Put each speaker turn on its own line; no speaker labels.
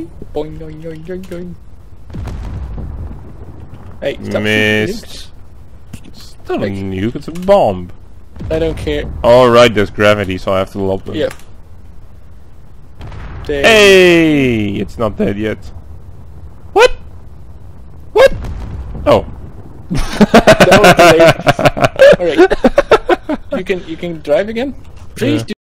Boing, boing, boing, boing, boing. Hey, stop
Missed. It's not a nuke, it's a bomb.
I don't care.
Alright, there's gravity, so I have to lob them.
Yep.
Hey! It's not dead yet. What? What? Oh.
That was delayed. Alright. You can drive again? Please do.